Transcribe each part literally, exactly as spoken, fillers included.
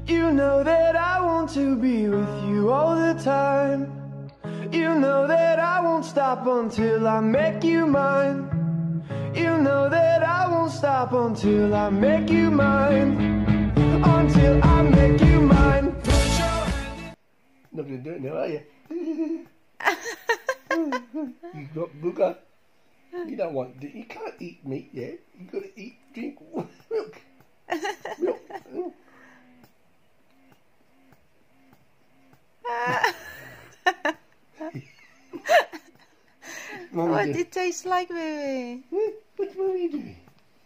You know that I want to be with you all the time. You know that I won't stop until I make you mine. You know that I won't stop until I make you mine. Until I make you mine. Not gonna do it now, are you? You got booger. You don't want to, you can't eat meat yet. You gotta eat, drink milk. Milk. What it tastes like, baby? What, what's mommy doing?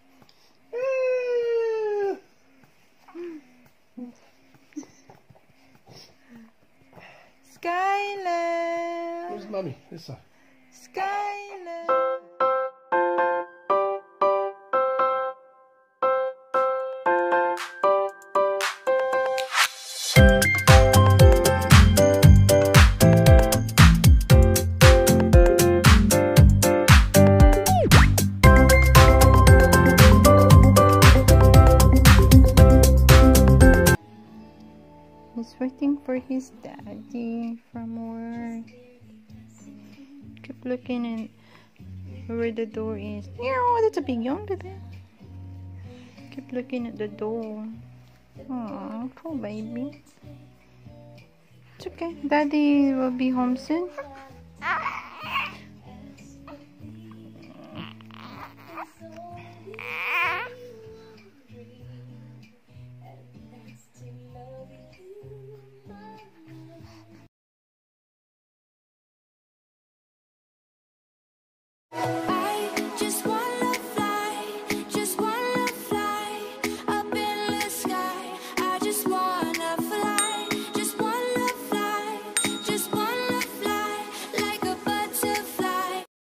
Skylar. Where's mummy? This side. Skylar. He's waiting for his daddy from work. Keep looking at where the door is. Oh, that's a big yawn, baby. Keep looking at the door. Oh, poor baby. It's okay. Daddy will be home soon. You